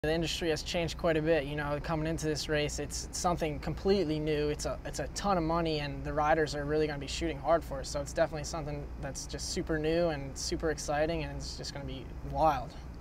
The industry has changed quite a bit. You know, coming into this race, it's something completely new. It's a ton of money, and the riders are really going to be shooting hard for it. So it's definitely something that's just super new and super exciting, and it's just going to be wild.